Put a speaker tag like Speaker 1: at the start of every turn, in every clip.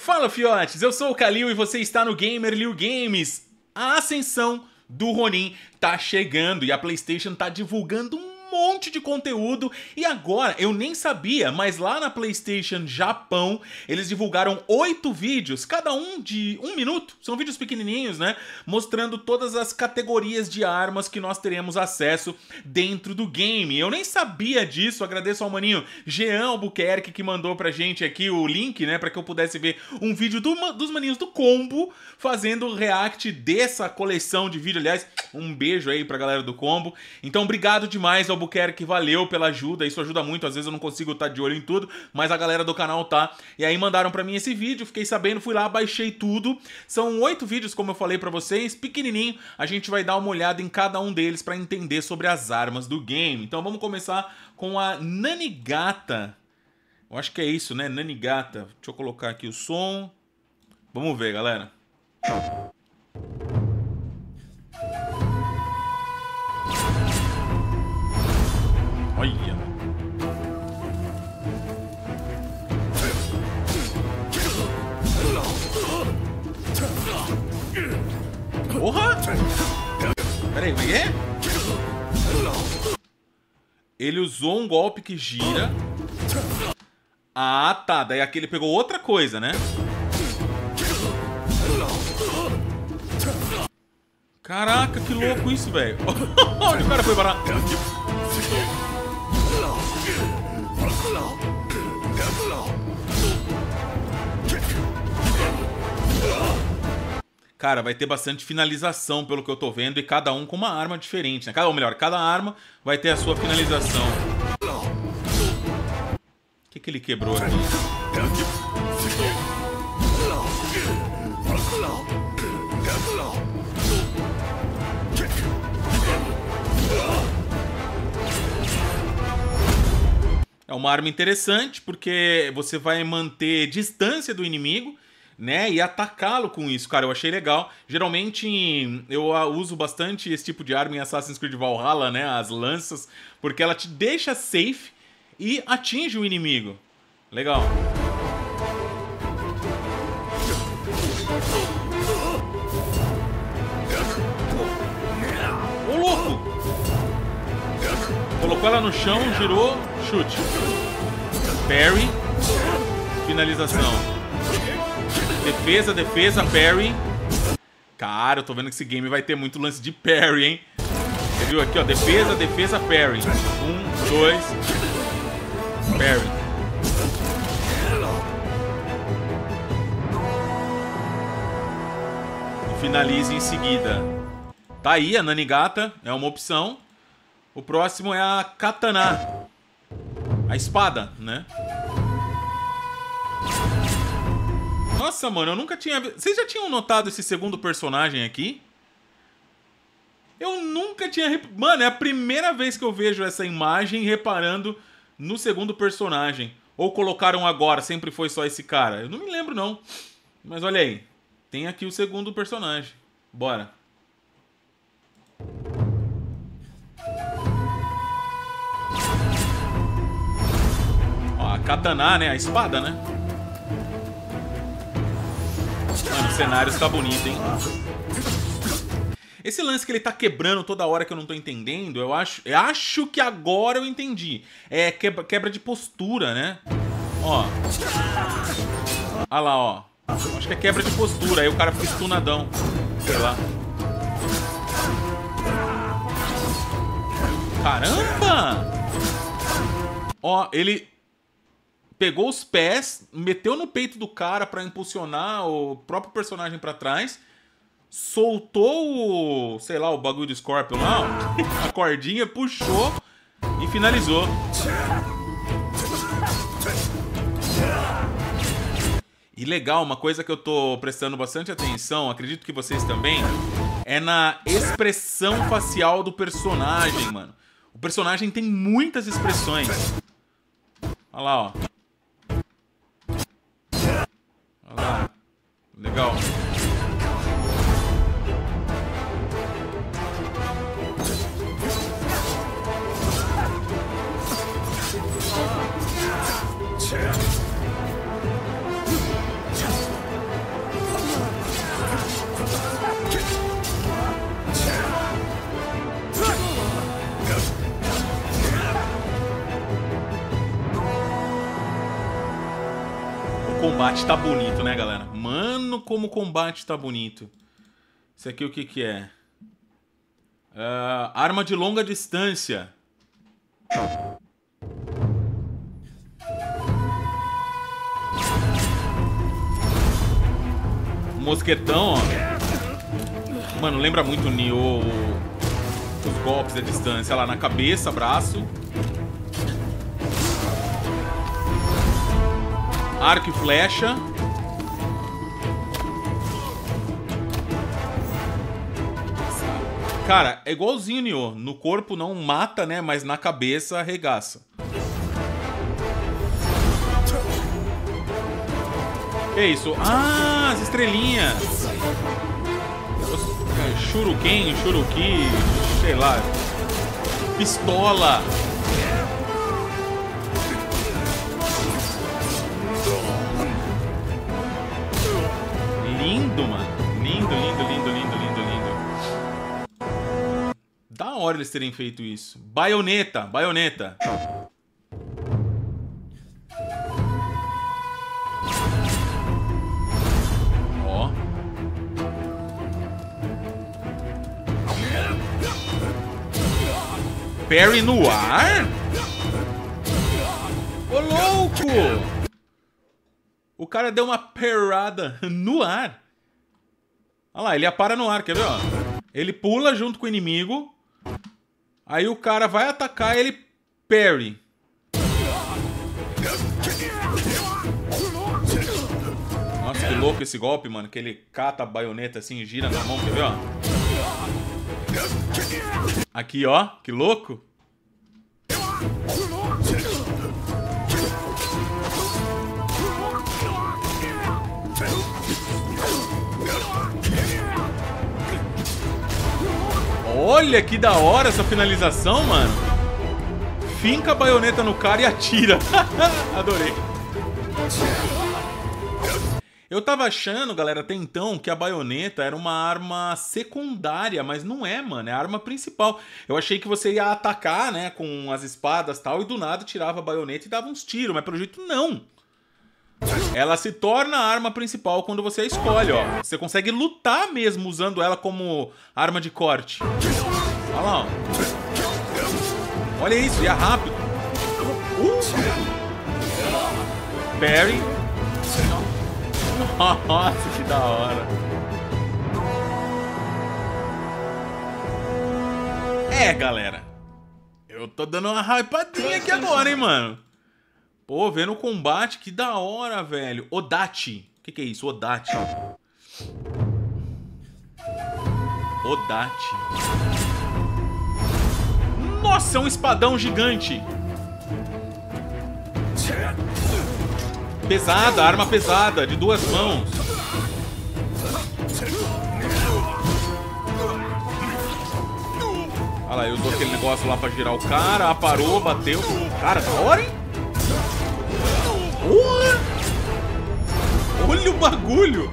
Speaker 1: Fala, fiotes! Eu sou o Kalil e você está no Gamer Liu Games. A ascensão do Ronin tá chegando e a PlayStation tá divulgando um monte de conteúdo. E agora, eu nem sabia, mas lá na PlayStation Japão, eles divulgaram 8 vídeos, cada um de 1 minuto. São vídeos pequenininhos, né? Mostrando todas as categorias de armas que nós teremos acesso dentro do game. Eu nem sabia disso, agradeço ao maninho Jean Albuquerque que mandou pra gente aqui o link, né? Pra que eu pudesse ver um vídeo dos maninhos do Combo fazendo react dessa coleção de vídeo. Aliás, um beijo aí pra galera do Combo. Então, obrigado demais, Albuquerque, valeu pela ajuda, isso ajuda muito, às vezes eu não consigo estar de olho em tudo, mas a galera do canal tá. E aí mandaram pra mim esse vídeo, fiquei sabendo, fui lá, baixei tudo. São 8 vídeos, como eu falei pra vocês, pequenininho, a gente vai dar uma olhada em cada um deles pra entender sobre as armas do game. Então vamos começar com a Nanigata. Eu acho que é isso, né, Nanigata. Deixa eu colocar aqui o som. Vamos ver, galera. Olha. Porra! Pera aí, como é que é? Ele usou um golpe que gira. Ah, tá. Daí aqui ele pegou outra coisa, né? Caraca, que louco isso, velho. Olha, o cara foi parar. Cara, vai ter bastante finalização pelo que eu tô vendo e cada um com uma arma diferente, né? Ou melhor, cada arma vai ter a sua finalização. O que ele quebrou aqui? É uma arma interessante porque você vai manter distância do inimigo, né, e atacá-lo com isso, cara, eu achei legal. Geralmente eu uso bastante esse tipo de arma em Assassin's Creed Valhalla, né, as lanças, porque ela te deixa safe e atinge o inimigo. Legal. Ô, louco! Colocou ela no chão, girou, chute. Parry. Finalização. Defesa, defesa, parry. Cara, eu tô vendo que esse game vai ter muito lance de parry, hein? Você viu aqui, ó? Defesa, defesa, parry. 1, 2. Parry. E finalize em seguida. Tá aí, a Nanigata é uma opção. O próximo é a Katana. A espada, né? Nossa, mano, eu nunca tinha... Vocês já tinham notado esse segundo personagem aqui? Eu nunca tinha... Mano, é a primeira vez que eu vejo essa imagem reparando no segundo personagem. Ou colocaram agora, sempre foi só esse cara. Eu não me lembro, não. Mas olha aí. Tem aqui o segundo personagem. Bora. Ó, a Katana, né? A espada, né? Mano, o cenário está bonito, hein? Esse lance que ele tá quebrando toda hora que eu não tô entendendo, eu acho que agora eu entendi. É quebra de postura, né? Ó. Olha lá, ó. Acho que é quebra de postura, aí o cara fica stunadão. Sei lá. Caramba! Ó, ele... pegou os pés, meteu no peito do cara pra impulsionar o próprio personagem pra trás, soltou o, sei lá, o bagulho do Scorpion lá, ó, a cordinha, puxou e finalizou. E legal, uma coisa que eu tô prestando bastante atenção, acredito que vocês também, é na expressão facial do personagem, mano. O personagem tem muitas expressões. Olha lá, ó. Olha lá. Legal. combate tá bonito, né, galera? Mano, como o combate tá bonito. Isso aqui o que que é? Arma de longa distância. Mosquetão, ó. Mano, lembra muito o Nioh, os golpes da distância. Lá na cabeça, braço. Arco e flecha. Cara, é igualzinho o Nioh. No corpo não mata, né? Mas na cabeça arregaça. Que isso? Ah, as estrelinhas. Shuriken, Shuruki, sei lá. Pistola. Lindo, mano. Lindo, lindo, lindo, lindo, lindo, lindo. Da hora eles terem feito isso. Baioneta, baioneta. Ó. Parry no ar? Ô, louco! O cara deu uma parada no ar. Olha lá, ele apara no ar, quer ver, ó? Ele pula junto com o inimigo. Aí o cara vai atacar, ele parry. Nossa, que louco esse golpe, mano. Que ele cata a baioneta assim e gira na mão, quer ver, ó? Aqui, ó. Que louco. Olha que da hora essa finalização, mano. Finca a baioneta no cara e atira. Adorei. Eu tava achando, galera, até então, que a baioneta era uma arma secundária, mas não é, mano. É a arma principal. Eu achei que você ia atacar, né, com as espadas e tal, e do nada tirava a baioneta e dava uns tiros, mas pelo jeito não. Ela se torna a arma principal quando você a escolhe, ó. Você consegue lutar mesmo usando ela como arma de corte. Olha lá, ó. Olha isso, e é rápido. Parry. Nossa, que da hora. É, galera. Eu tô dando uma hypadinha aqui agora, hein, mano. Pô, vendo o combate, que da hora, velho. Odachi. O que é isso? Odachi. Odachi. Nossa, é um espadão gigante. Pesada, arma pesada, de 2 mãos. Olha lá, ele usou aquele negócio lá pra girar o cara, aparou, bateu. Cara, da hora, hein? Olha o bagulho!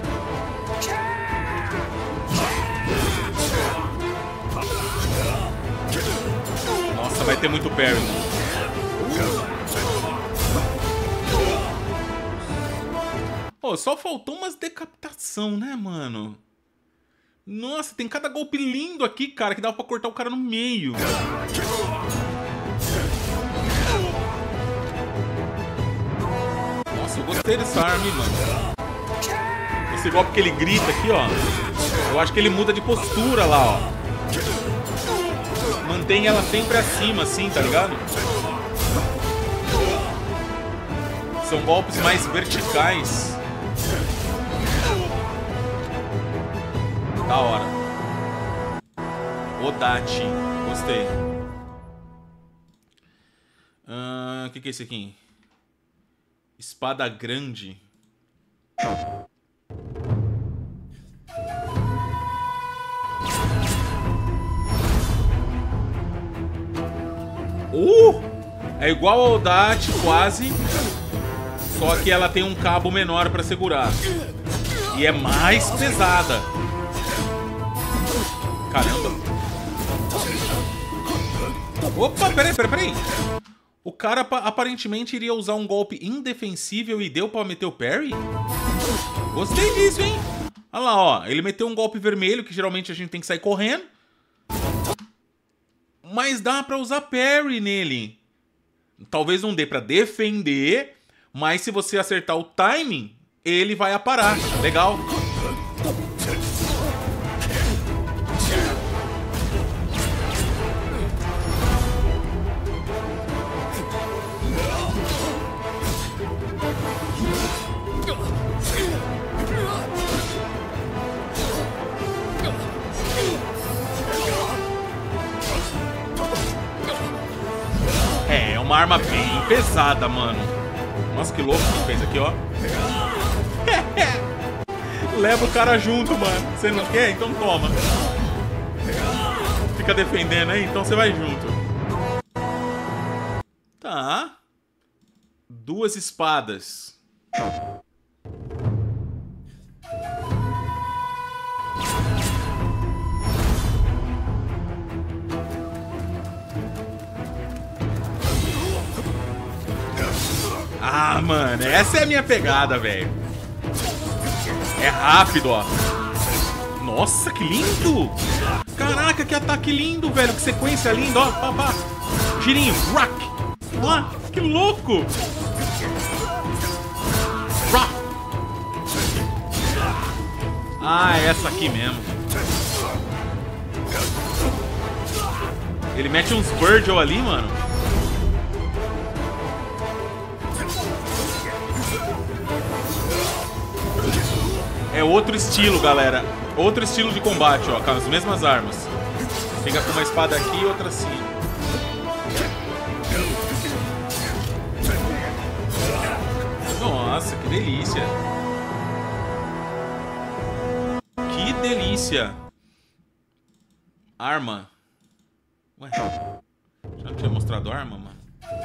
Speaker 1: Nossa, vai ter muito parry. Oh, só faltou umas decapitação, né, mano? Nossa, tem cada golpe lindo aqui, cara, que dá pra cortar o cara no meio. Nossa, eu gostei dessa arma, hein, mano. Esse golpe que ele grita aqui, ó. Eu acho que ele muda de postura lá, ó. Mantém ela sempre acima, assim, tá ligado? São golpes mais verticais. Da hora. Odachi. Gostei. O que é esse aqui? Espada grande. É igual ao Odachi, quase. Só que ela tem um cabo menor pra segurar. E é mais pesada. Caramba. Opa, peraí. O cara aparentemente iria usar um golpe indefensível e deu pra meter o parry? Gostei disso, hein? Olha lá, ó. Ele meteu um golpe vermelho, que geralmente a gente tem que sair correndo. Mas dá pra usar parry nele. Talvez não dê pra defender, mas se você acertar o timing, ele vai aparar. Legal. É uma arma bem pesada, mano. Nossa, que louco que fez aqui, ó. Leva o cara junto, mano. Você não quer? Então toma. Fica defendendo aí, então você vai junto. Tá. 2 espadas. Ah, mano, essa é a minha pegada, velho. É rápido, ó. Nossa, que lindo! Caraca, que ataque lindo, velho. Que sequência linda, ó. Pá, pá. Girinho, rock. Ó, que louco! Rock. Ah, é essa aqui mesmo. Ele mete uns Virgil ali, mano. É outro estilo, galera. Outro estilo de combate, ó. Com as mesmas armas. Fica com uma espada aqui e outra assim. Nossa, que delícia. Que delícia. Arma. Ué, já não tinha mostrado arma, mano?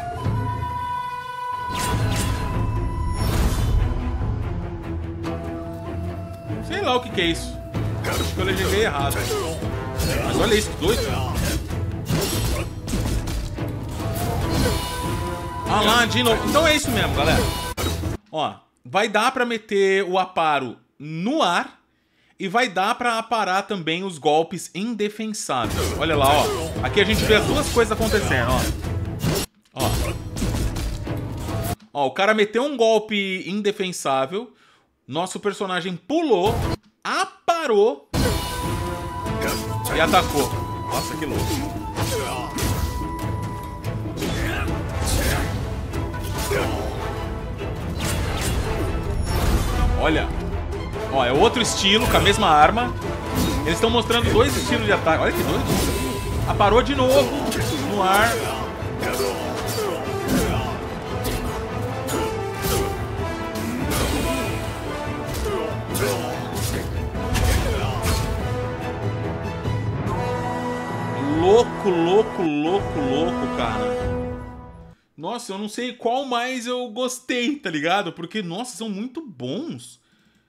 Speaker 1: Sei lá o que é isso. Acho que eu legendei errado. Mas olha isso, que doido. Ah lá, de novo. Então é isso mesmo, galera. Ó, vai dar pra meter o aparo no ar e vai dar pra aparar também os golpes indefensáveis. Olha lá, ó. Aqui a gente vê as duas coisas acontecendo, ó. Ó. Ó, o cara meteu um golpe indefensável. Nosso personagem pulou, aparou e atacou. Nossa, que louco. Olha. Ó, é outro estilo, com a mesma arma. Eles estão mostrando 2 estilos de ataque. Olha que doido. Aparou de novo no ar. Louco, louco, louco, louco, cara. Nossa, eu não sei qual mais eu gostei, tá ligado? Porque, nossa, são muito bons.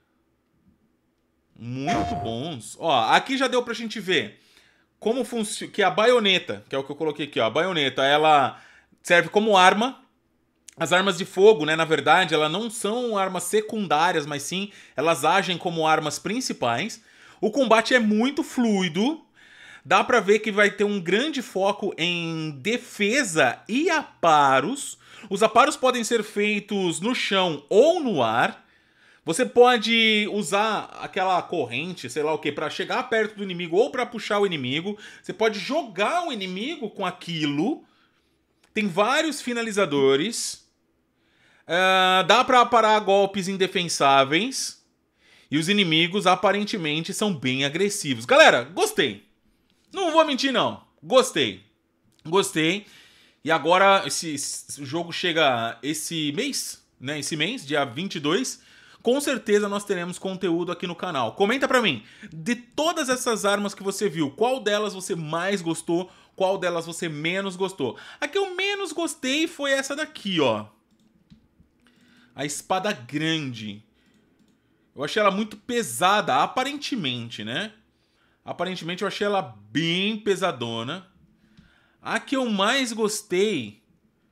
Speaker 1: Muito bons. Ó, aqui já deu pra gente ver como funciona, que a baioneta, que é o que eu coloquei aqui, ó. A baioneta, ela serve como arma. As armas de fogo, né, na verdade, elas não são armas secundárias, mas sim, elas agem como armas principais. O combate é muito fluido. Dá pra ver que vai ter um grande foco em defesa e aparos. Os aparos podem ser feitos no chão ou no ar. Você pode usar aquela corrente, sei lá o que, pra chegar perto do inimigo ou pra puxar o inimigo. Você pode jogar o inimigo com aquilo. Tem vários finalizadores. Dá pra aparar golpes indefensáveis. E os inimigos aparentemente são bem agressivos. Galera, gostei. Não vou mentir, não. Gostei. Gostei. E agora, esse jogo chega esse mês, né? Esse mês, dia 22. Com certeza nós teremos conteúdo aqui no canal. Comenta pra mim. De todas essas armas que você viu, qual delas você mais gostou? Qual delas você menos gostou? A que eu menos gostei foi essa daqui, ó. A espada grande. Eu achei ela muito pesada, aparentemente, né? Aparentemente eu achei ela bem pesadona. A que eu mais gostei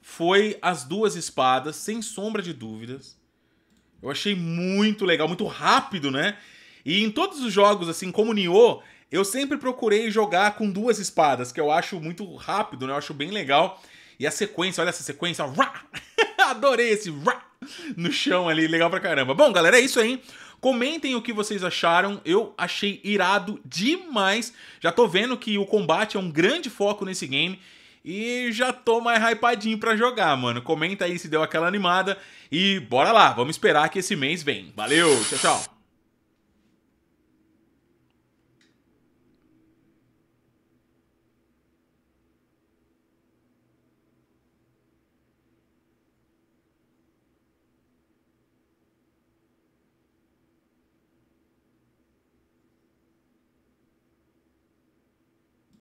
Speaker 1: foi as duas espadas, sem sombra de dúvidas. Eu achei muito legal, muito rápido, né? E em todos os jogos, assim, como Nioh, eu sempre procurei jogar com duas espadas, que eu acho muito rápido, né? Eu acho bem legal. E a sequência, olha essa sequência, ó. Adorei esse no chão ali, legal pra caramba. Bom, galera, é isso aí. Comentem o que vocês acharam, eu achei irado demais. Já tô vendo que o combate é um grande foco nesse game e já tô mais hypadinho pra jogar, mano. Comenta aí se deu aquela animada e bora lá, vamos esperar que esse mês vem. Valeu, tchau, tchau.